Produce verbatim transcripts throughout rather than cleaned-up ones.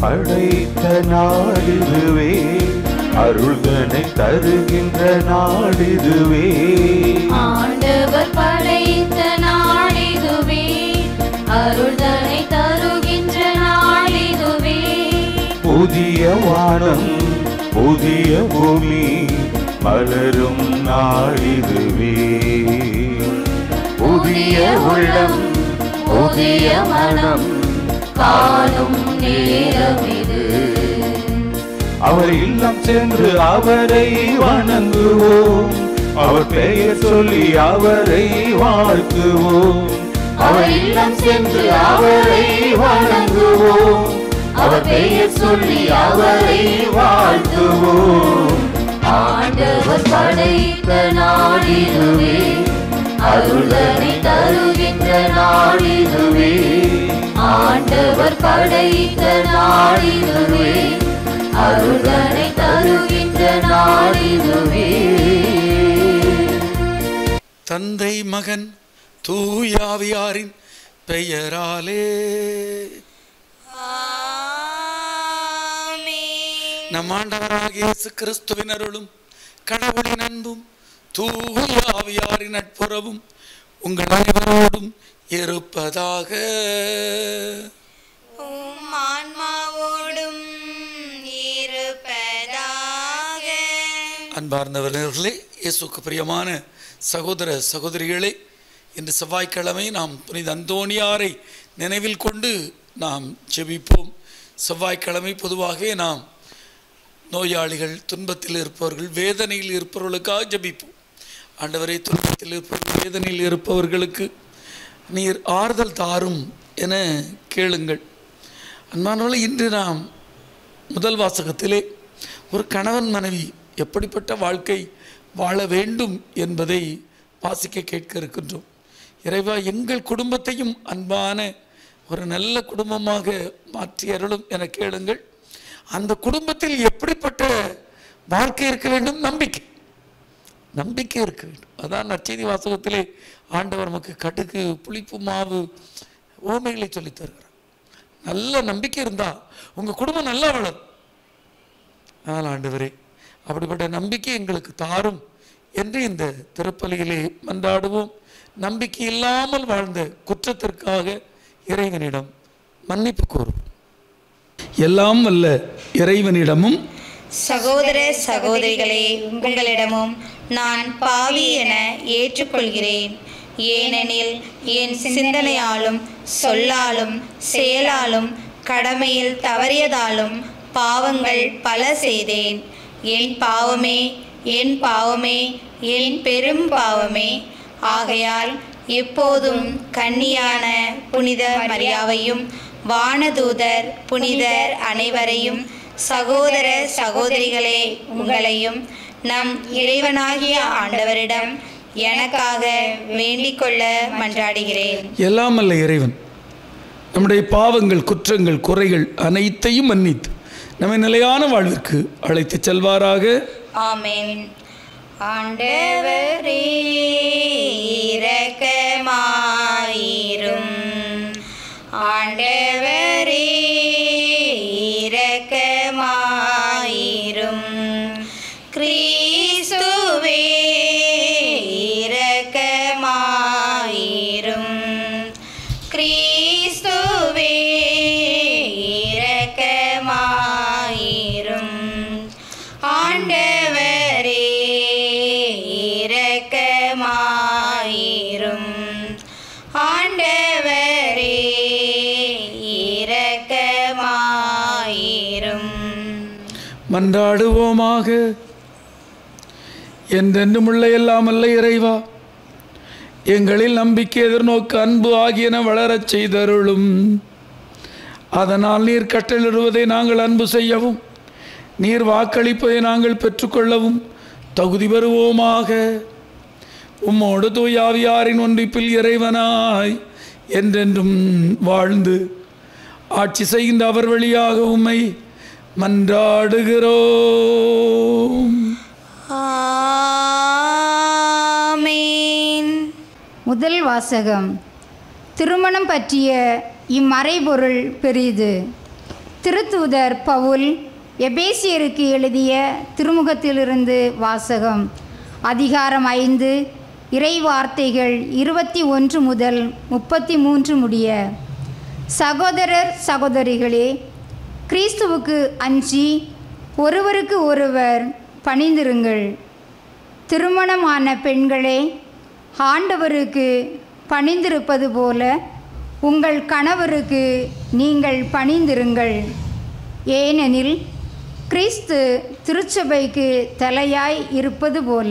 படைத்த நாடிதுவே, அருள்தனை தருகின்ற நாடிதுவே. ஆண்டவர் படைத்த நாடிதுவே, அருள்தனை தருகின்ற நாடிதுவே. புதிய வானம் புதிய பூமி மலரும் நாடிதுவே. புதிய உள்ளம் புதிய மனம் காணும் நேரமிது. அவர் இல்லம் சென்று அவரை வணங்குவோம், அவர் பெயர் சொல்லி அவரை வாழ்த்துவோம். அவர் இல்லம் சென்று அவரை வணங்குவோம், அவர் பெயர் சொல்லி அவரை வாழ்த்துவோம். ஆண்டவர் படைத்த நாடிதுவே, அருள்தனை தருகின்ற நாடிதுவே. ஆண்டவர் படைத்த நாடிதுவே, அருள்தனை தருகின்ற நாடிதுவே. தந்தை மகன் தூயாவியாரின் பெயராலே நம் ஆண்டவராகிய இயேசு கிறிஸ்துவின் அருளும் கடவுளின் அன்பும் தூயாவியாரின் நட்புறவும் உங்கள் அனைவரோடும் இருப்பதாக. ஆன்மாவோடும் இருப்பதாக. அன்பார்ந்தவர்களே, இயேசுக்கு பிரியமான சகோதர சகோதரிகளே, இன்று செவ்வாய்க்கிழமை நாம் புனித அந்தோணியாரை நினைவில் கொண்டு நாம் ஜெபிப்போம். செவ்வாய்க்கிழமை பொதுவாக நாம் நோயாளிகள், துன்பத்தில் இருப்பவர்கள், வேதனையில் இருப்பவர்களுக்காக ஜெபிப்போம். ஆண்டவரே, துன்பத்தில் இருப்பவர்கள், வேதனையில் இருப்பவர்களுக்கு நீர் ஆறுதல் தாரும் என கேளுங்கள். அன்பானவர்களே, இன்று நாம் முதல் வாசகத்திலே ஒரு கணவன் மனைவி எப்படிப்பட்ட வாழ்க்கை வாழ வேண்டும் என்பதை வாசிக்க கேட்க இருக்கின்றோம். இறைவா, எங்கள் குடும்பத்தையும் அன்பான ஒரு நல்ல குடும்பமாக மாற்றி அருளும் என கேளுங்கள். அந்த குடும்பத்தில் எப்படிப்பட்ட வாழ்க்கை இருக்க வேண்டும்? நம்பிக்கை நம்பிக்கை இருக்க வேண்டும். அதான் நற்செய்தி வாசகத்திலே ஆண்டவர் நமக்கு கடுகு, புளிப்பு மாவு ஓமைகளை சொல்லித் தருகிறார். நல்ல நம்பிக்கை இருந்தால் உங்கள் குடும்பம் நல்லா வளரும். அதனால் ஆண்டவரே, அப்படிப்பட்ட நம்பிக்கை எங்களுக்கு தாரும் என்று இந்த திருப்பலியிலே மன்றாடுவோம். நம்பிக்கை இல்லாமல் வாழ்ந்த குற்றத்திற்காக இறைவனிடம் மன்னிப்பு கோரும். எல்லாம் வல்ல இறைவனிடமும் சகோதர சகோதரிகளே, உங்களிடமும் நான் பாவி என ஏற்றுக்கொள்கிறேன். ஏனெனில் என் சிந்தனையாலும் சொல்லாலும் செயலாலும் கடமையில் தவறியதாலும் பாவங்கள் பல செய்தேன். என் பாவமே, என் பாவமே, என் பெரும் பாவமே. ஆகையால் எப்போதும் கன்னியான புனித மரியாவையும் வானதூதர் புனிதர் அனைவரையும், சகோதர சகோதரிகளே உங்களையும் நம் இறைவனாகிய ஆண்டவரிடம் எனக்காக வேண்டிக் கொள்ள மன்றாடுகிறேன். எல்லாம் அல்ல இறைவன் நம்முடைய பாவங்கள், குற்றங்கள், குறைகள் அனைத்தையும் மன்னித்து நம்மை நிலையான வாழ்விற்கு அழைத்து செல்வாராக. ஆமென். ஆண்டவரே இரக்கமாயிரும். ஆண்டவரே இரக்கமாயிரும். கிறிஸ்துவே இரக்கமாயிரும். கிறிஸ்துவே இரக்கமாயிரும். ஆண்டவரே இரக்கமாயிரும். ஆண்டவரே இரக்கமாயிரும். மன்றாடுவோமாக. என்றென்றும் உள்ள எல்லாம் அல்ல இறைவா, எங்களில் நம்பிக்கை, எதிர்நோக்கு, அன்பு ஆகியன வளரச் செய்தருளும். அதனால் நீர் கட்டளிடுவதை நாங்கள் அன்பு செய்யவும், நீர் வாக்களிப்பதை நாங்கள் பெற்றுக்கொள்ளவும் தகுதி பெறுவோமாக. உம்மோடு தூயாவியாரின் ஒன்றிப்பில் இறைவனாய் என்றென்றும் வாழ்ந்து ஆட்சி செய்கின்ற அவர் வழியாக உம்மை மன்றாடுகிறோம். ஆமென். முதல் வாசகம். திருமணம் பற்றிய இம்மறைபொருள் பெரிது. திருத்தூதர் பவுல் எபேசியருக்கு எழுதிய திருமுகத்திலிருந்து வாசகம். அதிகாரம் ஐந்து, இறை வார்த்தைகள் இருபத்தி ஒன்று முதல் முப்பத்தி மூன்று முடிய. சகோதரர் சகோதரிகளே, கிறிஸ்துவுக்கு அஞ்சி ஒருவருக்கு ஒருவர் பணிந்திருங்கள். திருமணமான பெண்களே, ஆண்டவருக்கு பணிந்திருப்பது போல உங்கள் கணவருக்கு நீங்கள் பணிந்திருங்கள். ஏனெனில் கிறிஸ்து திருச்சபைக்கு தலையாய் இருப்பது போல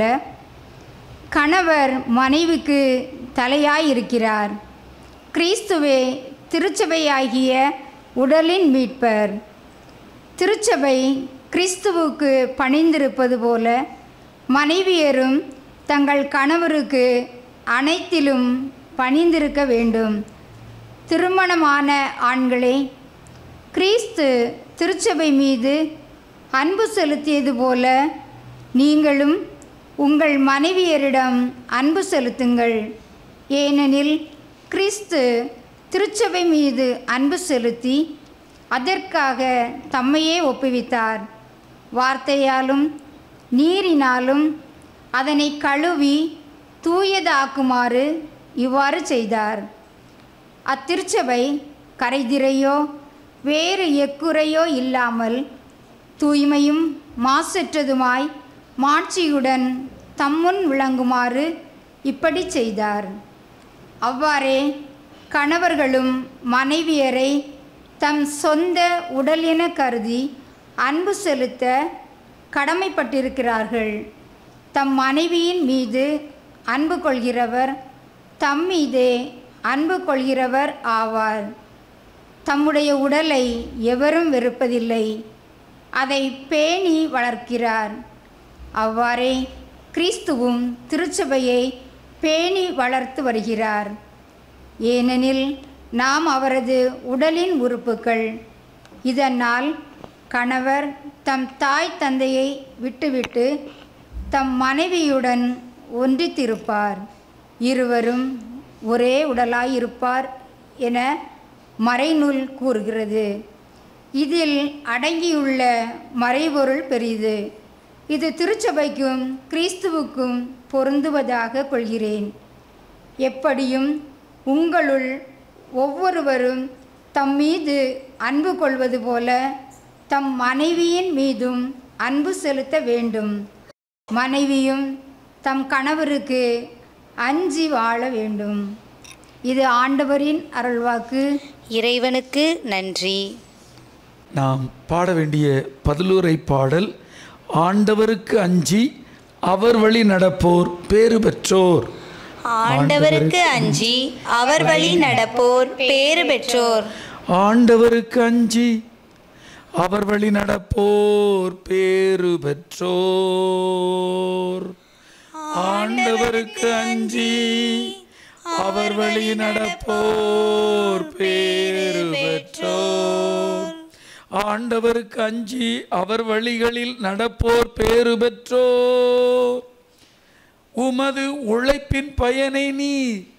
கணவர் மனைவிக்கு தலையாய் இருக்கிறார். கிறிஸ்துவே திருச்சபையாகிய உடலின் மீட்பர். திருச்சபை கிறிஸ்துவுக்கு பணிந்திருப்பது போல மனைவியரும் தங்கள் கணவருக்கு அனைத்திலும் பணிந்திருக்க வேண்டும். திருமணமான ஆண்களே, கிறிஸ்து திருச்சபை மீது அன்பு செலுத்தியது போல நீங்களும் உங்கள் மனைவியரிடம் அன்பு செலுத்துங்கள். ஏனெனில் கிறிஸ்து திருச்சபை மீது அன்பு செலுத்தி அதற்காக தம்மையே ஒப்புவித்தார். வார்த்தையாலும் நீரினாலும் அதனை கழுவி தூயதாக்குமாறு இவ்வாறு செய்தார். அத்திருச்சபை கரைதிரையோ வேறு எக்குறையோ இல்லாமல் தூய்மையும் மாசற்றதுமாய் மாட்சியுடன் தம்முன் விளங்குமாறு இப்படி செய்தார். அவ்வாறே கணவர்களும் மனைவியரை தம் சொந்த உடல் என கருதி அன்பு செலுத்த கடமைப்பட்டிருக்கிறார்கள். தம் மனைவியின் மீது அன்பு கொள்கிறவர் தம் மீதே அன்பு கொள்கிறவர் ஆவார். தம்முடைய உடலை எவரும் வெறுப்பதில்லை, அதை பேணி வளர்க்கிறார். அவ்வாறே கிறிஸ்துவும் திருச்சபையை பேணி வளர்த்து வருகிறார். ஏனெனில் நாம் அவரது உடலின் உறுப்புக்கள். இதனால் கணவர் தம் தாய் தந்தையை விட்டுவிட்டு தம் மனைவியுடன் ஒன்றித்திருப்பார், இருவரும் ஒரே உடலாயிருப்பார் என மறைநூல் கூறுகிறது. இதில் அடங்கியுள்ள மறைபொருள் பெரிது. இது திருச்சபைக்கும் கிறிஸ்துவுக்கும் பொருந்துவதாக கொள்கிறேன். எப்படியும் உங்களுள் ஒவ்வொருவரும் தம் மீது அன்பு கொள்வது போல தம் மனைவியின் மீதும் அன்பு செலுத்த வேண்டும். மனைவியும் தம் கணவருக்கு அஞ்சி வாழ வேண்டும். இது ஆண்டவரின் அருள்வாக்கு. இறைவனுக்கு நன்றி. நாம் பாட வேண்டிய பதிலுரை பாடல், ஆண்டவருக்கு அஞ்சி அவர் வழி நடப்போர் பேறு பெற்றோர். ஆண்டவருக்கு அஞ்சி அவர் வழி நடப்போர் பேறு பெற்றோர். ஆண்டவருக்கு அஞ்சி அவர் வழி நடப்போர் பேறு பெற்றோர். ஆண்டவருக்கு அஞ்சி அவர் வழி நடப்போர் பேறு பெற்றோர். ஆண்டவருக்கு அஞ்சி அவர் வழிகளில் நடப்போர் பேறு பெற்றோர். உமது உழைப்பின் பயனை நீ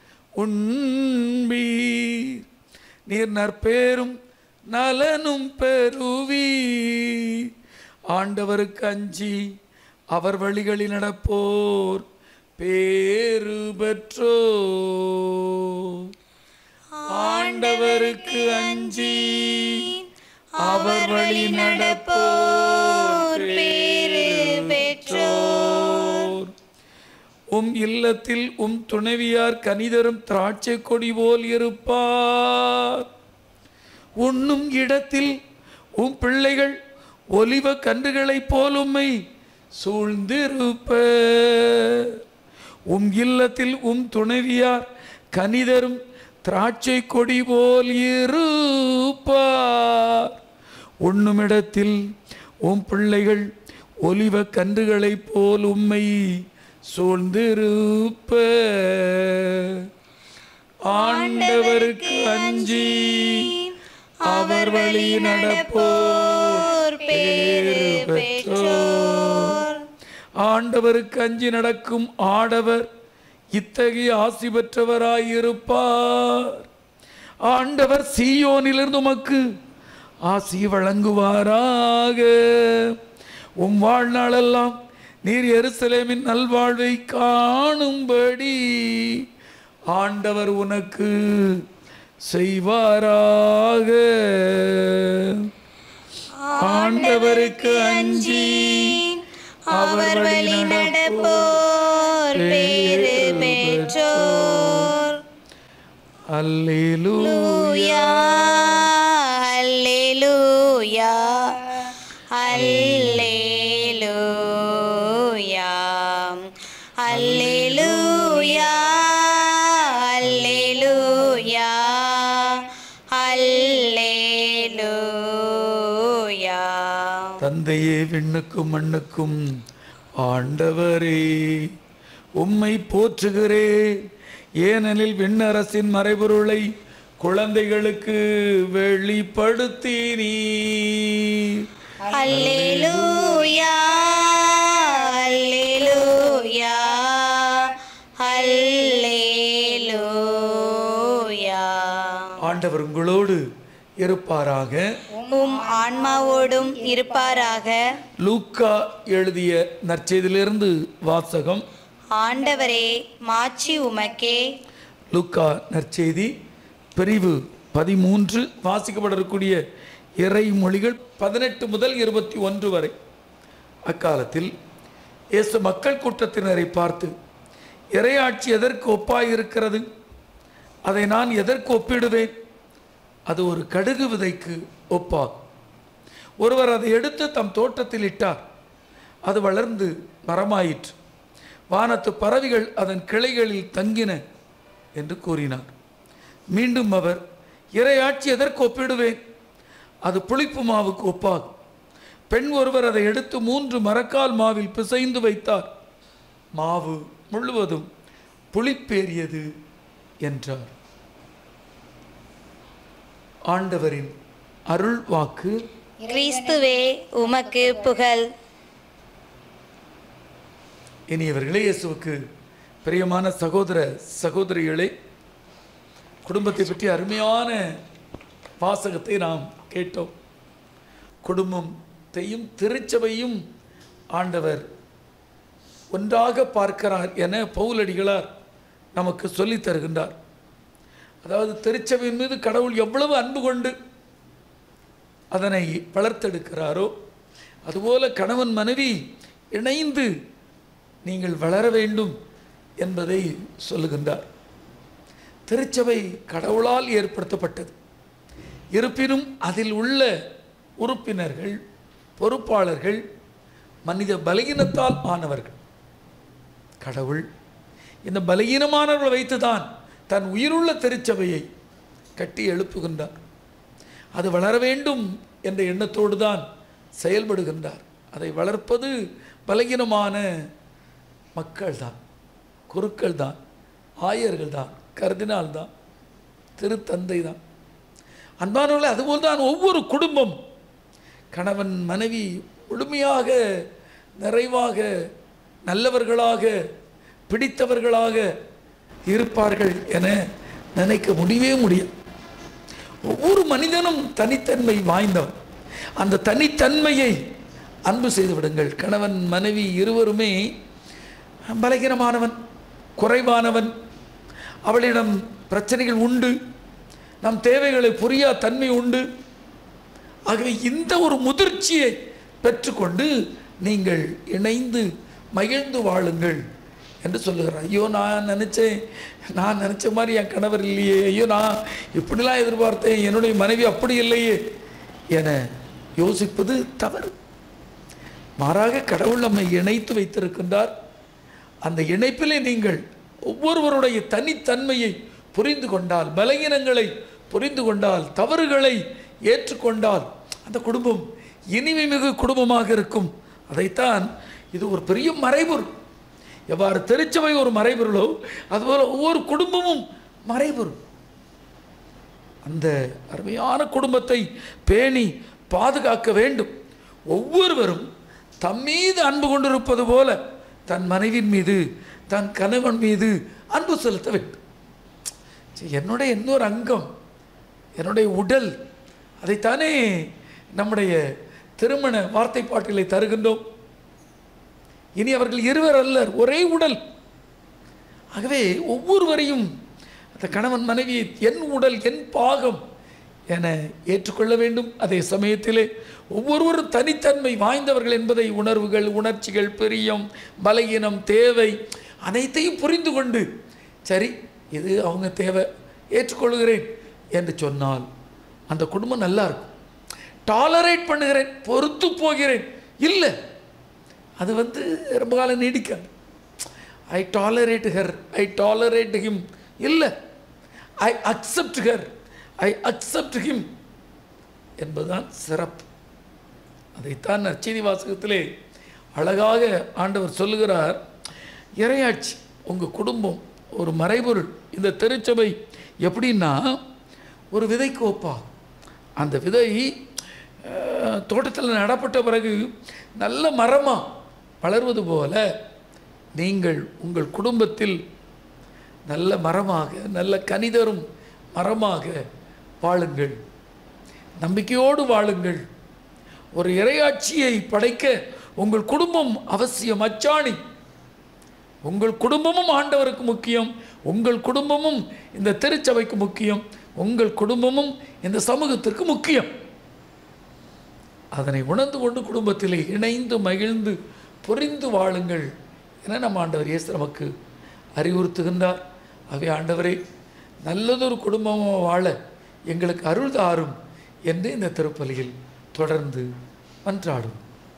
உண்பீர், நீர் நற்பேரும் நலனும் பெறுவீர். ஆண்டவருக்கு அஞ்சி அவர் வழிகளில் நடப்போர் பேறு பெற்றோர். ஆண்டவருக்கு அஞ்சி அவர் வழி நடப்போர் பேறு பெற்றோர். உம் இல்லத்தில் உம் துணைவியார் கனிதரும் திராட்சை கொடி போல் இருப்பார். உண்ணும் இடத்தில் உம் பிள்ளைகள் ஒலிவ கன்றுகளைப் போல் உம்மை சூழ்ந்திருப்ப. உம் இல்லத்தில் உம் துணைவியார் கனிதரும் திராட்சை கொடி போல் இருப்பார். உண்ணுமிடத்தில் உம் பிள்ளைகள் ஒலிவ கன்றுகளைப் போல் உம்மை சூழ்ந்திருப்ப. ஆண்டவருக்கு அஞ்சி அவர் வழி நடப்போர் பேறு பெற்றோர். ஆண்டவருக்கு அஞ்சி நடக்கும் ஆடவர் இத்தகைய ஆசி பெற்றவராயிருப்பார். ஆண்டவர் சீயோனிலிருந்து உமக்கு ஆசி வழங்குவாராக. உம் வாழ்நாளெல்லாம் நீர் எருசலேமின் நல்வாழ்வை காணும்படி ஆண்டவர் உனக்கு செய்வாராக. ஆண்டவருக்கு அஞ்சி அவர் வழி நடப்போர் பேறு பெற்றோர். அல்லேலூயா அல்லேலூயா அல்லேலூயா அல்லேலூயா அல்லேலூயா அல்லேலூயா. தந்தையே, விண்ணுக்கும் மண்ணுக்கும் ஆண்டவரே, உம்மை போற்றுகிறேன். ஏனெனில் விண்ணரசின் மறைபொருளை குழந்தைகளுக்கு வெளிப்படுத்தினீர். அல்லேலூயா அல்லேலூயா அல்லேலூயா. ஆண்டவர் உங்களோடு இருப்பாராக. உம் ஆன்மாவோடும் இருப்பாராக. லூக்கா எழுதிய நற்செய்தியிலிருந்து வாசகம். ஆண்டவரே, மாட்சி உமக்கே. லூக்கா நற்செய்தி பிரிவு பதிமூன்று. வாசிக்கப்படக்கூடிய இறை மொழிகள் பதினெட்டு முதல் இருபத்தி ஒன்று வரை. அக்காலத்தில் இயேசு மக்கள் கூட்டத்தினரை பார்த்து, இறையாட்சி எதற்கு ஒப்பாயிருக்கிறது? அதை நான் எதற்கு ஒப்பிடுவேன்? அது ஒரு கடுகு விதைக்கு ஒப்பாகும். ஒருவர் அதை எடுத்து தம் தோட்டத்தில் இட்டார். அது வளர்ந்து மரமாயிற்று. வானத்து பறவைகள் அதன் கிளைகளில் தங்கின என்று கூறினார். மீண்டும் அவர், இறையாட்சி எதற்கு ஒப்பிடுவேன்? அது புளிப்பு மாவுக்கு ஒப்பாகும். பெண் ஒருவர் அதை எடுத்து மூன்று மரக்கால் மாவில் பிசைந்து வைத்தார். மாவு முழுவதும் புளிப்பேறியது என்றார். ஆண்டவரின் அருள் வாக்கு. கிறிஸ்துவே, உமக்கு புகழ். இனியவர்களே, இயேசுவுக்கு பிரியமான சகோதர சகோதரிகளே, குடும்பத்தை பற்றி அருமையான வாசகத்தை நாம் கேட்டோம். குடும்பத்தையும் திருச்சபையும் ஆண்டவர் ஒன்றாக பார்க்கிறார் என பவுலடிகளார் நமக்கு சொல்லித் தருகின்றார். அதாவது திருச்சபையின் மீது கடவுள் எவ்வளவு அன்பு கொண்டு அதனை வளர்த்தெடுக்கிறாரோ, அதுபோல கணவன் மனைவி இணைந்து நீங்கள் வளர வேண்டும் என்பதை சொல்லுகின்றார். திருச்சபை கடவுளால் ஏற்படுத்தப்பட்டது. இருப்பினும் அதில் உள்ள உறுப்பினர்கள், பொறுப்பாளர்கள் மனித பலகீனத்தால் ஆனவர்கள். கடவுள் இந்த பலகீனமானவர்களை வைத்துதான் தன் உயிருள்ள திருச்சபையை கட்டி எழுப்புகின்றார். அது வளர வேண்டும் என்ற எண்ணத்தோடு தான் செயல்படுகின்றார். அதை வளர்ப்பது பலகீனமான மக்கள் தான், குருக்கள் தான், ஆயர்கள் தான், கர்தினால் தான், திருத்தந்தை தான். அன்பானவர்களே, அதுபோல் தான் ஒவ்வொரு குடும்பம் கணவன் மனைவி முழுமையாக நிறைவாக நல்லவர்களாக பிடித்தவர்களாக இருப்பார்கள் என நினைக்க முடியவே முடியும். ஒவ்வொரு மனிதனும் தனித்தன்மை வாய்ந்தவன். அந்த தனித்தன்மையை அன்பு செய்து விடுங்கள். கணவன் மனைவி இருவருமே பலகீனமானவன், குறைவானவன், அவளிடம் பிரச்சனைகள் உண்டு, நம் தேவைகளை புரியா தன்மை உண்டு. ஆகவே இந்த ஒரு முதிர்ச்சியை பெற்றுக்கொண்டு நீங்கள் இணைந்து மகிழ்ந்து வாழுங்கள் என்று சொல்லுகிறார். ஐயோ, நான் நினச்சேன், நான் நினச்ச மாதிரி என் கணவர் இல்லையே, ஐயோ நான் இப்படிலாம் எதிர்பார்த்தேன், என்னுடைய மனைவி அப்படி இல்லையே என யோசிப்பது தவறு. மாறாக கடவுள் நம்மை இணைத்து வைத்திருக்கின்றார். அந்த இணைப்பிலே நீங்கள் ஒவ்வொருவருடைய தனித்தன்மையை புரிந்து கொண்டால், பலகீனங்களை புரிந்து கொண்டால், தவறுகளை ஏற்றுக்கொண்டால் அந்த குடும்பம் இனிமை மிகு குடும்பமாக இருக்கும். அதைத்தான் இது ஒரு பெரிய மறைபொருள். எவ்வாறு திருச்சபை ஒரு மறைபொருளோ அதுபோல் ஒவ்வொரு குடும்பமும் மறைபொருள். அந்த அருமையான குடும்பத்தை பேணி பாதுகாக்க வேண்டும். ஒவ்வொருவரும் தம் மீது அன்பு கொண்டிருப்பது போல தன் மனைவின் மீது, தன் கணவன் மீது அன்பு செலுத்த வேண்டும். என்னுடைய இன்னொரு அங்கம், என்னுடைய உடல், அதைத்தானே நம்முடைய திருமண வார்த்தை பாட்டிலை தருகின்றோம். இனி அவர்கள் இருவர் அல்லர், ஒரே உடல். ஆகவே ஒவ்வொருவரையும் அந்த கணவன் மனைவி என் உடல் என் பாகம் என ஏற்றுக்கொள்ள வேண்டும். அதே சமயத்திலே ஒவ்வொருவரும் தனித்தன்மை வாய்ந்தவர்கள் என்பதை உணர்வுகள், உணர்ச்சிகள், பிரியம், பலகீனம், தேவை அனைத்தையும் புரிந்து கொண்டு சரி இது அவங்க தேவை ஏற்றுக்கொள்கிறேன் என்று சொன்னால் அந்த குடும்பம் நல்லா இருக்கும். டாலரேட் பண்ணுகிறேன், பொறுத்து போகிறேன் இல்லை, அது வந்து ரொம்ப காலம் நீடிக்காது. I tolerate her, I tolerate him இல்லை, I accept her, I accept him என்பதுதான் சிறப்பு. அதைத்தான் நற்செய்தி வாசகத்திலே அழகாக ஆண்டவர் சொல்லுகிறார். இறையாட்சி உங்கள் குடும்பம் ஒரு மறைபொருள். இந்த திருச்சபை எப்படின்னா ஒரு விதைக்கு ஒப்பா. அந்த விதை தோட்டத்தில் நடப்பட்ட பிறகு நல்ல மரமாக வளர்வது போல நீங்கள் உங்கள் குடும்பத்தில் நல்ல மரமாக, நல்ல கனிதரும் மரமாக வாழுங்கள், நம்பிக்கையோடு வாழுங்கள். ஒரு இறையாட்சியை படைக்க உங்கள் குடும்பம் அவசியம். அச்சாணி. உங்கள் குடும்பமும் ஆண்டவருக்கு முக்கியம், உங்கள் குடும்பமும் இந்த திருச்சபைக்கு முக்கியம், உங்கள் குடும்பமும் இந்த சமூகத்திற்கு முக்கியம். அதனை உணர்ந்து கொண்டு குடும்பத்திலே இணைந்து மகிழ்ந்து புரிந்து வாழுங்கள் என நம்ம ஆண்டவர் இயேசு நமக்கு அறிவுறுத்துகின்றார். ஆகவே ஆண்டவரே, நல்லதொரு குடும்பமாக வாழ எங்களுக்கு அருள் தாரும் என்று இந்த திருப்பலியில் தொடர்ந்து மன்றாடும்.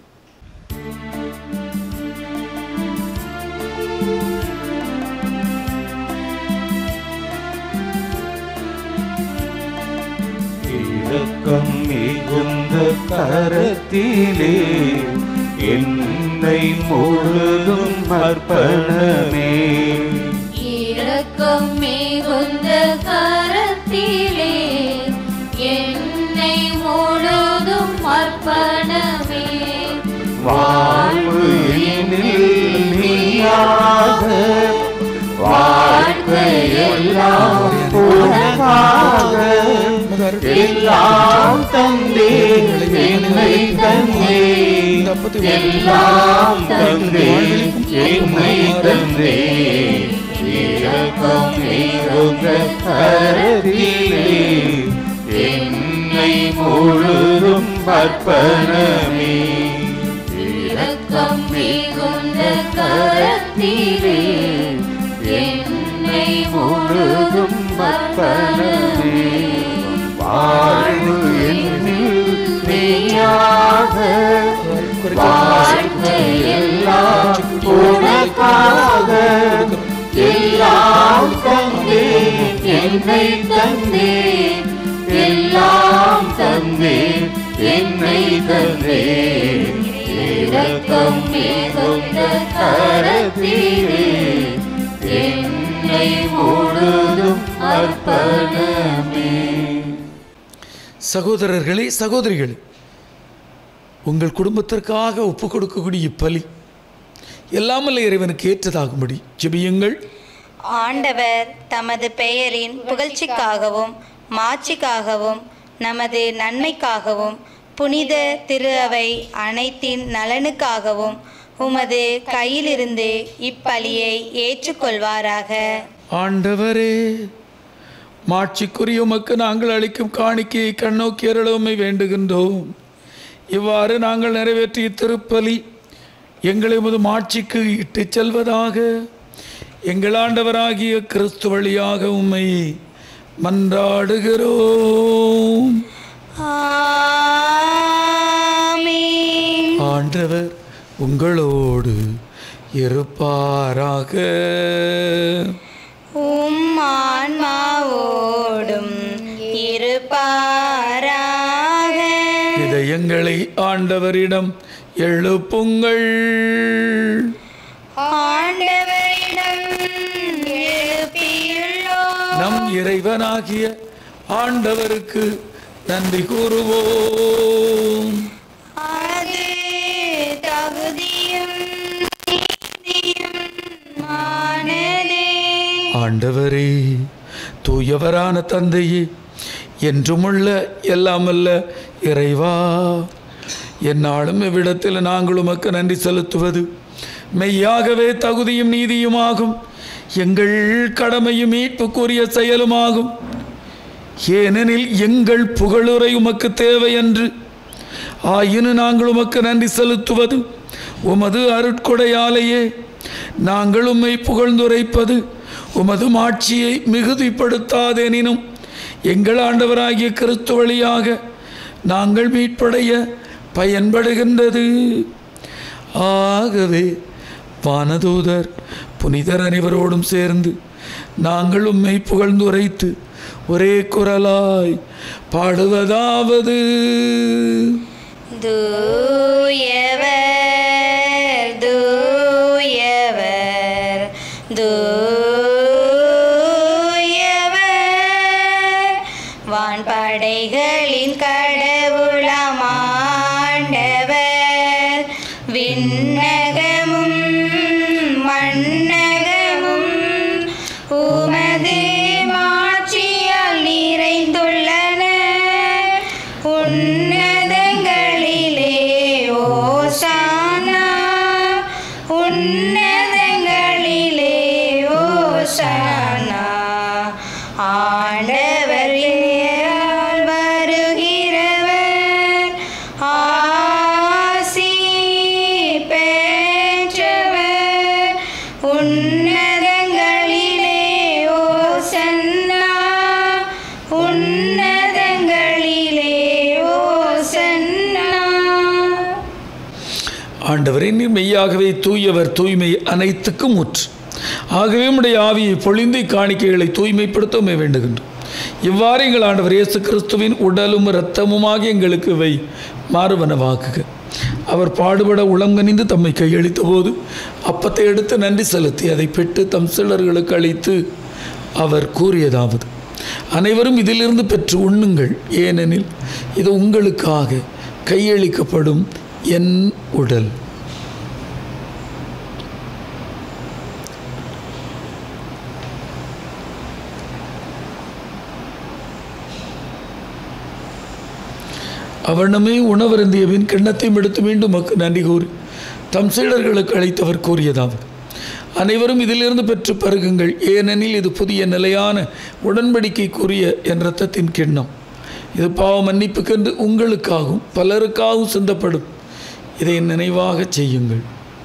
இரக்கம் மிகுந்த கரத்திலே என்னை முழுதும் அர்ப்பணமே. இரக்கம் மிகுந்த கரத்திலே என்னை முழுதும் அர்ப்பணமே. வாழ்வு எனில் நீயாக, வாழ்க்கையெல்லாம் உனக்காக, எல்லாம் தந்தே என்னை தந்தே, எல்லாம் தந்தே என்னை தந்தே. இரக்கம் மிகுந்த கரத்திலே என்னை முழுதும் அர்ப்பணமே. இரக்கம் மிகுந்த கரத்திலே என்னை முழுதும் அர்ப்பணமே. வாழ்வு என்னில் நீயாக, வாழ்க்கையெல்லாம் உனக்காக, எல்லாம் தந்தே என்னை தந்தே, எல்லாம் தந்தே என்னை தந்தே. இரக்கம் மிகுந்த கரத்திலே என்னை முழுதும் அர்ப்பணமே. சகோதரர்களே, சகோதரிகளே, உங்கள் குடும்பத்திற்காக ஒப்பு கொடுக்கக்கூடிய இப்பலி எல்லாமல்ல இறைவனுக்கு ஏற்றதாகும்படி ஜெபியுங்கள். ஆண்டவர் தமது பெயரின் புகழ்ச்சிக்காகவும் மாட்சிக்காகவும் நமது நன்மைக்காகவும் புனித திரு அவை அனைத்தின் நலனுக்காகவும் உமது கையிலிருந்து இப்பலியை ஏற்றுக்கொள்வாராக. ஆண்டவரே, மாட்சிக்குரிய உமக்கு நாங்கள் அளிக்கும் காணிக்கையை கண்ணோக்கி அருளுமை வேண்டுகின்றோம். இவ்வாறு நாங்கள் நிறைவேற்றிய திருப்பலி எங்களை உமது மாட்சிக்கு இட்டுச் செல்வதாக. எங்கள் ஆண்டவராகிய கிறிஸ்து வழியாக உம்மை மன்றாடுகிறோம். ஆமென். ஆண்டவர் உங்களோடு இருப்பாராக. உம் ஆன்மாவோடும் இருப்பாராக. இதயங்களை ஆண்டவரிடம் எழுப்புங்கள். ஆண்டவரிடம் எழுப்பியுள்ளோம். நம் இறைவனாகிய ஆண்டவருக்கு நன்றி கூறுவோம். அது தகுதியும் நீதியுமானதே. ஆண்டவரே, தூயவரான தந்தையே, என்றுமுள்ள எல்லாமல்ல இறைவா, என்னாலும் இவ்விடத்தில் நாங்கள் உமக்கு நன்றி செலுத்துவது மெய்யாகவே தகுதியும் நீதியுமாகும், எங்கள் கடமையும் மீட்புக்குரிய செயலுமாகும். ஏனெனில் எங்கள் புகழுரை உமக்கு தேவையன்று, ஆயினும் நாங்கள் உமக்கு நன்றி செலுத்துவது உமது அருட்கொடையாலேயே. நாங்கள் உம்மை புகழ்ந்துரைப்பது உமது மாட்சியை மிகுதிப்படுத்தாதெனினும் எங்கள் ஆண்டவராகிய கிறிஸ்து வழியாக நாங்கள் மீட்படைய பயன்படுகின்றது. ஆகவே வானதூதர் புனிதர் அனைவரோடும் சேர்ந்து நாங்கள் உம்மை புகழ்ந்துரைத்து ஒரே குரலாய் பாடுவதாவது: தூயவர் தூயவர் தூயவர், வான்படைகளின் கடவுளாம் ஆண்டவர், விண்ணகமும் மண்ணகமும் உமது மாட்சியால் நிறைந்துள்ளன. உன்னதங்களிலே ஓசானா, உன்னதங்களிலே ஓசானா. ஆண்டவர் பெயரால் வருகிறவர், ஆசி பெற்றவர். உன்னதங்களிலே ஓசன்னா, உன்னதங்களிலே ஓசன்னா. ஆண்டவரே, நீர் மெய்யாகவே தூயவர், தூய்மை அனைத்துக்கும் ஊற்று. ஆகவே உம்முடைய ஆவியை பொழிந்து காணிக்கைகளை தூய்மைப்படுத்த வேண்டுகின்றோம். இவ்வாறு எங்கள் ஆண்டவர் இயேசு கிறிஸ்துவின் உடலும் இரத்தமுமாக எங்களுக்கு இவை மாறுவனவாக்குக. அவர் பாடுபட உளங்கனிந்து தம்மை கையளித்த போது அப்பத்தை எடுத்து நன்றி செலுத்தி அதை பெற்று தம் சிலர்களுக்கு அளித்து அவர் கூறியதாவது: அனைவரும் இதிலிருந்து பெற்று உண்ணுங்கள், ஏனெனில் இது உங்களுக்காக கையளிக்கப்படும் என் உடல். அவனமே உணவருந்தியவின் கிண்ணத்தையும் எடுத்து மீண்டும் உமக்கு நன்றி கூறி தம் சீடர்களுக்கு அளித்தவர் கூறியதாவது: அனைவரும் இதிலிருந்து பெற்று பருகுங்கள், ஏனெனில் இது புதிய நிலையான உடன்படிக்கைக்குரிய என் இரத்தத்தின் கிண்ணம். இது பாவ மன்னிப்புக்கென்று உங்களுக்காகவும் பலருக்காகவும் சிந்தப்படும். இதை நினைவாக செய்யுங்கள்.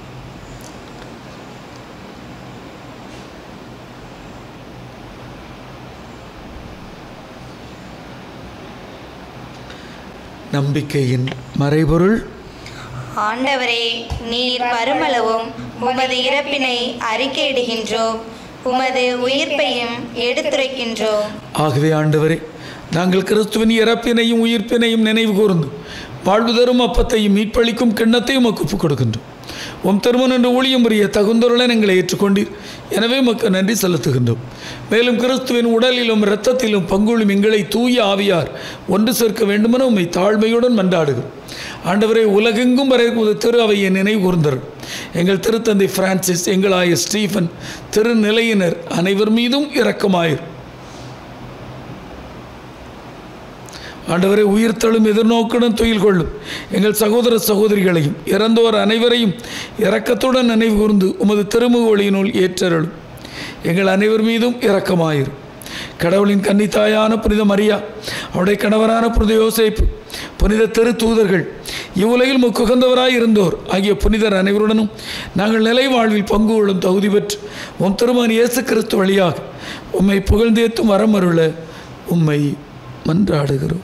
நம்பிக்கையின் மறைபொருள். ஆண்டவரே, நீர் வருமளவும் உமது இறப்பினை அறிக்கையிடுகின்றோம், உமது உயிர்ப்பையும் எடுத்துரைக்கின்றோம். ஆகவே ஆண்டவரே, நாங்கள் கிறிஸ்துவின் இறப்பினையும் உயிர்ப்பினையும் நினைவு கூர்ந்து வாழ்வு தரும் அப்பத்தையும் மீட்பளிக்கும் கிண்ணத்தையும் ஒப்புக் கொடுக்கின்றோம். உம் திருமணம் என்று ஊழியம் புரிய தகுந்தருடன் எங்களை ஏற்றுக்கொண்டீர். எனவே உமக்கு நன்றி செலுத்துகின்றோம். மேலும் கிறிஸ்துவின் உடலிலும் இரத்தத்திலும் பங்குள்ளும் எங்களை தூய ஆவியார் ஒன்று சேர்க்க வேண்டுமென உம்மை தாழ்மையுடன் மன்றாடுகிறோம். ஆண்டவரே, உலகெங்கும் வரைக்கும் திரு அவையை நினைவு கூர்ந்தரும். எங்கள் திருத்தந்தை பிரான்சிஸ், எங்கள் ஆயர் ஸ்டீஃபன், திருநிலையினர் அனைவர் மீதும் இரக்கமாயிரும். ஆண்டவரை, உயிர்த்தெழும் எதிர்நோக்குடன் துயில் கொள்ளும் எங்கள் சகோதர சகோதரிகளையும் இறந்தோர் அனைவரையும் இரக்கத்துடன் நினைவு கூர்ந்து உமது திருமுக ஒளியினுள் ஏற்றருளும். எங்கள் அனைவர் மீதும் இரக்கமாயிரும். கடவுளின் கன்னித்தாயான புனித மரியா, அவருடைய கணவரான புனித யோசேப்பு, புனித திரு தூதர்கள், இவ்வுலகில் முக்குகந்தவராய் இருந்தோர் ஆகிய புனிதர் அனைவருடனும் நாங்கள் நிலை வாழ்வில் பங்கு கொள்ளும் தகுதி பெற்று உம் திருமகன் இயேசு கிறிஸ்து வழியாக உம்மை புகழ்ந்தேத்தும் வரமருள உம்மை மன்றாடுகிறோம்.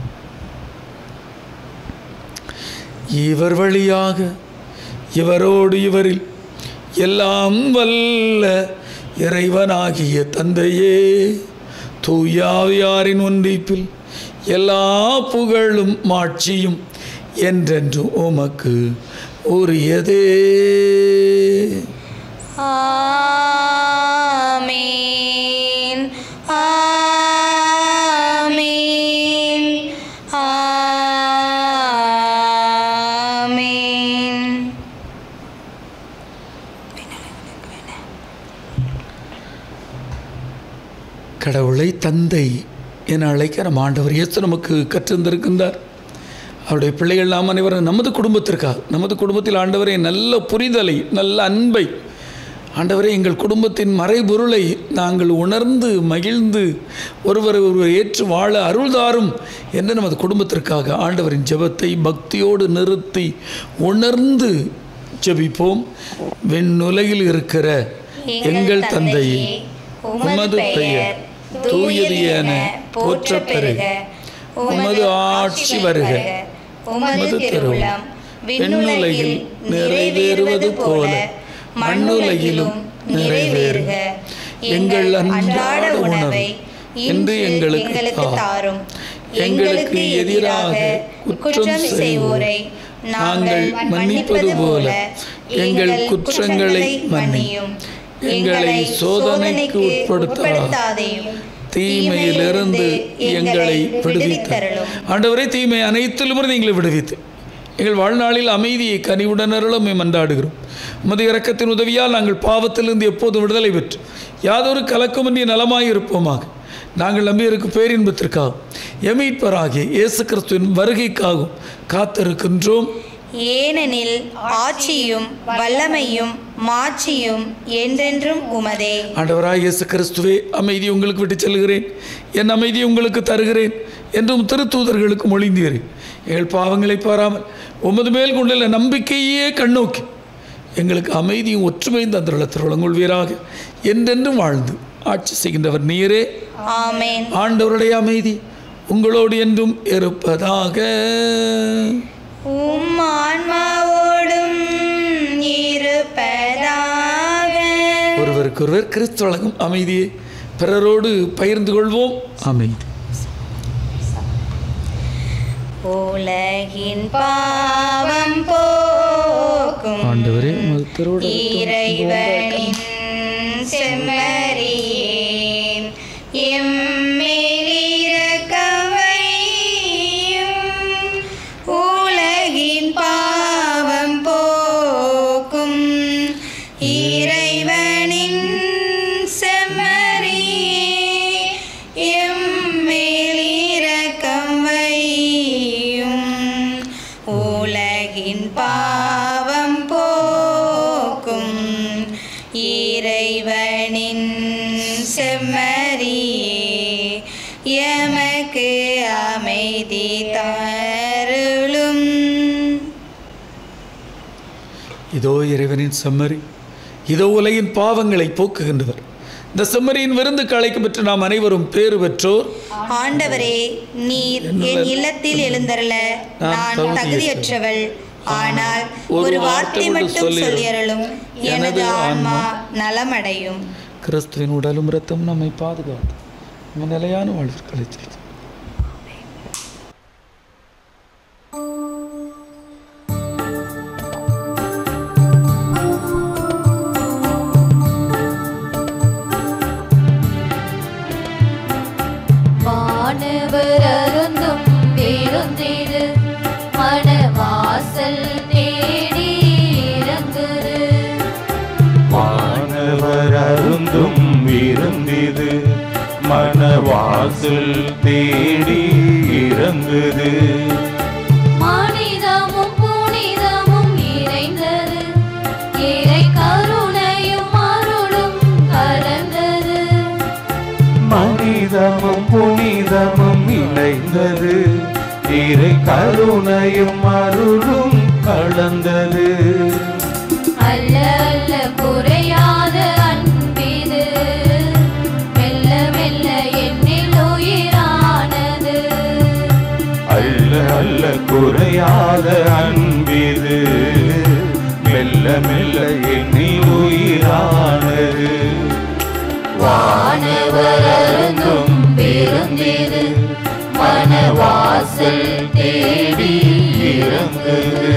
இவர் வழியாக இவரோடு இவரில் எல்லாம் வல்ல இறைவனாகிய தந்தையே, தூயாவியாரின் ஒன்றிப்பில் எல்லா புகழும் மாட்சியும் என்றென்றும் உமக்கு உரியதே. ஆமென். ஆமென். ஆமென். கடவுளை தந்தை என அழைக்க நம்ம ஆண்டவர் இயேசு நமக்கு கற்றிருந்திருக்கின்றார். அவருடைய பிள்ளைகள் நாம் அனைவரும் நமது குடும்பத்திற்காக, நமது குடும்பத்தில் ஆண்டவரை நல்ல புரிதலை, நல்ல அன்பை, ஆண்டவரே எங்கள் குடும்பத்தின் மறைபொருளை நாங்கள் உணர்ந்து மகிழ்ந்து ஒருவரை ஒருவர் ஏற்று வாழ அருள்தாரும் என்று நமது குடும்பத்திற்காக ஆண்டவரின் ஜெபத்தை பக்தியோடு நிறுத்தி உணர்ந்து ஜெபிப்போம். விண்ணுலகில் இருக்கிற எங்கள் தந்தையே, உமது பெயர் தூயது என போற்றப் பெறுக. உமது ஆட்சி வருக. உமது திருவுளம் விண்ணுலகில் நிறைவேறுவது போல மண்ணுலகிலும் நிறைவேறுக. எங்கள் அன்றாட உணவை இன்று எங்களுக்கு தாரும். எங்களுக்கு எதிராக குற்றம் செய்வோரை நாங்கள் மன்னிப்பது போல எங்கள் குற்றங்களை மன்னியும். எங்களை சோதனைக்கு உட்படுத்தாதேயும், தீமையிலிருந்து எங்களை விடுவித்தருளும். ஆண்டவரே, தீமை அனைத்திலும் எங்களை விடுவித்து எங்கள் வாழ்நாளில் அமைதியை கனிவுடன் அருளும் மன்றாடுகிறோம். உமது இரக்கத்தின் உதவியால் நாங்கள் பாவத்திலிருந்து எப்போதும் விடுதலை பெற்று யாதொரு கலக்கமின்றி நலமாயிருப்போமாக. நாங்கள் நம்பியிருக்கும் பேரின்பத்திற்காகவும் எமீட்பராகிய இயேசு கிறிஸ்துவின் வருகைக்காகவும் காத்திருக்கின்றோம். ஏனெனில் ஆட்சியும் வல்லமையும் மாட்சியும் என்றென்றும் உமதே. ஆண்டவராய் இயேசு கிறிஸ்துவே, அமைதி உங்களுக்கு விட்டு செல்கிறேன், என் அமைதியை உங்களுக்கு தருகிறேன் என்றும் திருத்தூதர்களுக்கு மொழிந்தீரேன். எங்கள் பாவங்களை பாராமல் உமது மேல் கொண்டுள்ள நம்பிக்கையே கண்ணோக்கி எங்களுக்கு அமைதியும் ஒற்றுமையும் தந்துள்ள திருவள்ளங்கொள்வீராக. என்றென்றும் வாழ்ந்து ஆட்சி செய்கின்றவர் நீரே. ஆமென். ஆண்டவருடைய அமைதி உங்களோடு என்றும் இருப்பதாக. உம் ஆன்மாவோடும் இருப்பதாக. ஒருவருக்கொருவர் கிறிஸ்து வழங்கும் அமைதியை பிறரோடு பகிர்ந்து கொள்வோம். அமைதி. உலகின் பாவம் போக்கும் ஆண்டவரே, இறைவனின் செம்மறியே, எம்மேல் இரக்கம் வையும். உலகின் பாவம் போக்கும் இறைவனின் செம்மறியே, எம்மேல் இரக்கம் வையும். உலகின் பாவம் போக்கும் இறைவனின் செம்மறியே, எமக்கு அமைதி தருளும். இதோ இறைவனின் செம்மறி, இதோ உலகின் பாவங்களை போக்குகின்றவர். இந்த செம்மறியின் விருந்துக்கு அழைக்கப்பட்டு நாம் அனைவரும் பேறு பெற்றோர். ஆண்டவரே, நீர் என் இல்லத்தில் எழுந்தருள நான் தகுதியற்றவள். ஆனால் ஒரு வார்த்தை மட்டும் சொல்லியருளும், எனது ஆன்மா நலமடையும். கிறிஸ்துவின் உடலும் இரத்தம் நம்மை பாதுகாத்து நம்ம நிலையான வாழ்க்கை செய்து. வானவர் அருந்தும் விருந்திது, மணவாசல் தேடி இறங்குது. வானவர் அருந்தும் விருந்திது, மணவாசல் தேடி இறங்குது. மனிதமும் புனிதமும் நிறைந்தது, இறை கருணையும் அருளும் கலந்தது. மனிதமும் புனிதமும் இணைந்தது, இறை கருணையும் அருளும் கலந்தது. அல்ல அல்ல குறையாத அன்பிது, மெல்ல மெல்ல என்னில் உயிரானது. அல்ல அல்ல குறையாத அன்பிது, மெல்ல மெல்ல எண்ணில் உயிரானது. வானவர் அருந்தும் விருந்திது, மணவாசல் தேடி இறங்குது.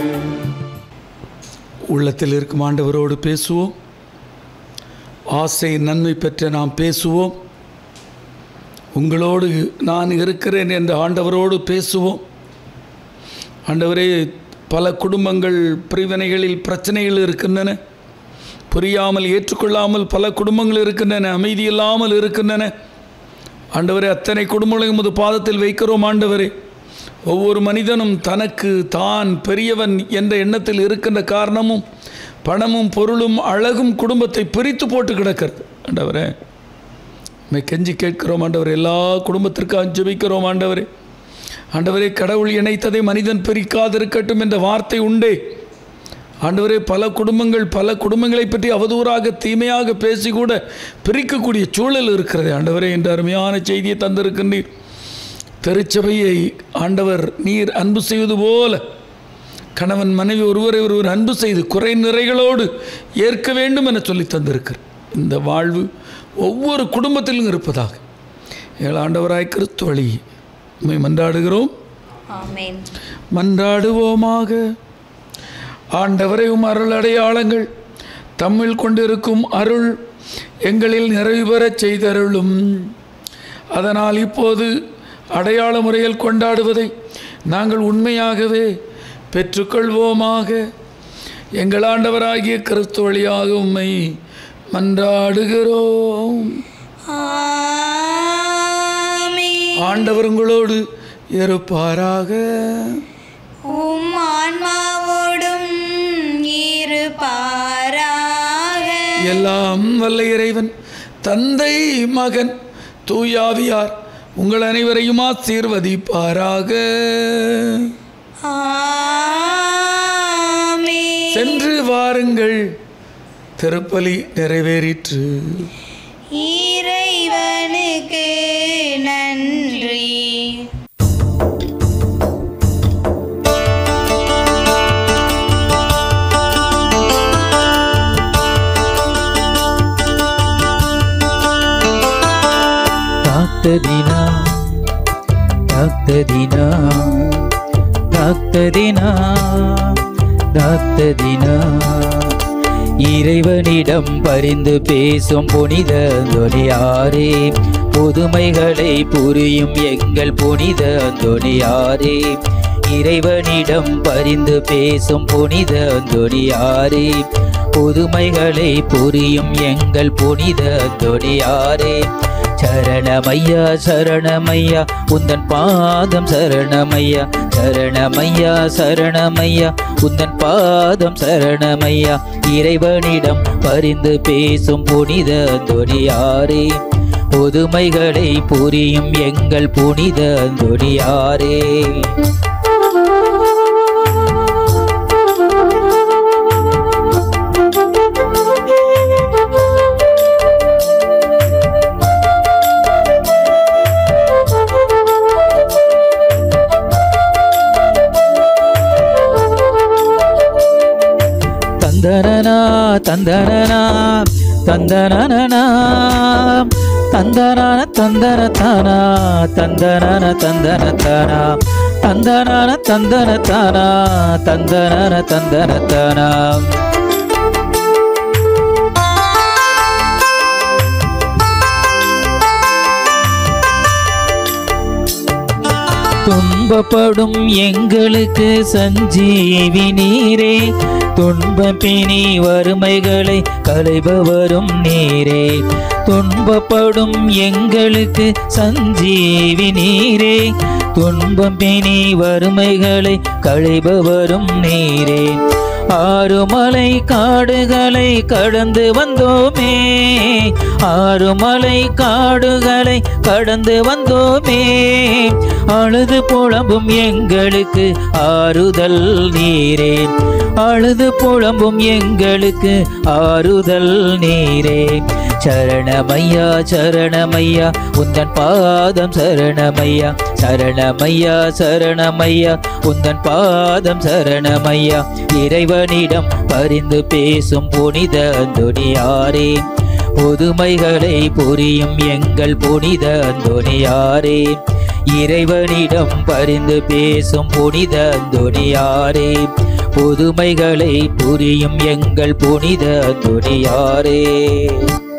உள்ளத்தில் இருக்கும் ஆண்டவரோடு பேசுவோம். ஆசை நன்மை பெற்ற நாம் பேசுவோம். உங்களோடு நான் இருக்கிறேன் என்ற ஆண்டவரோடு பேசுவோம். ஆண்டவரே, பல குடும்பங்கள் பிரிவினைகளில் பிரச்சனைகள் இருக்கின்றன. புரியாமல் ஏற்றுக்கொள்ளாமல் பல குடும்பங்கள் இருக்கின்றன. அமைதி இல்லாமல் இருக்கின்றன. ஆண்டவரே, அத்தனை குடும்பங்களையும் உமது பாதத்தில் வைக்கிறோம் ஆண்டவரே. ஒவ்வொரு மனிதனும் தனக்கு தான் பெரியவன் என்ற எண்ணத்தில் இருக்கின்ற காரணமும் பணமும் பொருளும் அழகும் குடும்பத்தை பிரித்து போட்டு கிடக்கிறது. ஆண்டவரே, மை கெஞ்சி கேட்கிறோம் ஆண்டவரே, எல்லா குடும்பத்திற்காக ஜெபிக்கிறோம் ஆண்டவரே. ஆண்டவரே, கடவுள் இணைத்ததை மனிதன் பிரிக்காதிருக்கட்டும் என்ற வார்த்தை உண்டே ஆண்டவரே. பல குடும்பங்கள் பல குடும்பங்களை பற்றி அவதூறாக தீமையாக பேசி கூட பிரிக்கக்கூடிய சூழல் இருக்கிறது ஆண்டவரே. என்ற அருமையான செய்தியை தந்திருக்கின்றீர். திருச்சபையை ஆண்டவர் நீர் அன்பு செய்வது போல கணவன் மனைவி ஒருவரை ஒருவர் அன்பு செய்து குறை நிறைகளோடு ஏற்க வேண்டும் என சொல்லி தந்திருக்கிறார். இந்த வாழ்வு ஒவ்வொரு குடும்பத்திலும் இருப்பதாக எங்கள் ஆண்டவராய் கிறிஸ்து வழி உம்மை மன்றாடுகிறோம். ஆமென். மன்றாடுவோமாக. ஆண்டவரை உம் அருள் அடையாளங்கள் தம்மில் கொண்டிருக்கும் அருள் எங்களில் நிறைவு பெறச் செய்தருளும். அதனால் இப்போது அடையாள முறையில் கொண்டாடுவதை நாங்கள் உண்மையாகவே பெற்றுக்கொள்வோமாக. எங்கள் ஆண்டவராகிய கிறிஸ்து வழியாக உம்மை மன்றாடுகிறோம். ஆண்டவர் உங்களோடு இருப்பாராக. உம் ஆன்மாவோடும் இருப்பாராக. எல்லாம் வல்ல இறைவன் தந்தை மகன் தூயாவியார் உங்கள் அனைவரையும் ஆசீர்வதிப்பாராக. ஆமென். சென்று வாருங்கள், திருப்பலி நிறைவேறிற்று. இறைவனுக்கு நன்றி. தாக்ததினா தாக்ததினா தாக்ததினா தாக்ததினா இறைவனிடம் பரிந்து பேசும் புனித அந்தோனியாரே, புதுமைகளை புரியும் எங்கள் புனித அந்தோனியாரே. இறைவனிடம் பரிந்து பேசும் புனித அந்தோனியாரே, புதுமைகளை புரியும் எங்கள் புனித அந்தோனியாரே. சரணமையா சரணமையா உந்தன் பாதம் சரணமையா, சரணமையா சரணமையா உந்தன் பாதம் சரணமையா. இறைவனிடம் பரிந்து பேசும் புனித அந்தோனியாரே, புதுமைகளை புரியும் எங்கள் புனித அந்தோனியாரே. தந்தனனா தந்தனனா தந்தனனா தந்தனன தந்தனதானா தந்தனன தந்தனதானா தந்தனன தந்தனதானா தந்தனன தந்தனதானா. துன்பப்படும் எங்களுக்கு சஞ்சீவி நீரே, துன்பம் பிணி வறுமைகளை களைபவரும் நீரே. துன்பப்படும் எங்களுக்கு சஞ்சீவி நீரே, துன்பம் பிணி வறுமைகளை களைபவரும் நீரே. ஆறுமலை காடுகளை கடந்து வந்தோமே, ஆறுமலை காடுகளை கடந்து வந்தோமே. அழுது புலம்பும் எங்களுக்கு ஆறுதல் நீரே, அழுது புலம்பும் எங்களுக்கு ஆறுதல் நீரே. சரணமையா சரணமையா உந்தன் பாதம் சரணமையா, சரணமையா சரணமையா உந்தன் பாதம் சரணமையா. இறைவனிடம் பரிந்து பேசும் புனித அந்தோனியாரே, புதுமைகளை புரியும் எங்கள் புனித அந்தோனியாரே. இறைவனிடம் பரிந்து பேசும் புனித அந்தோனியாரே, புதுமைகளை புரியும் எங்கள் புனித அந்தோனியாரே.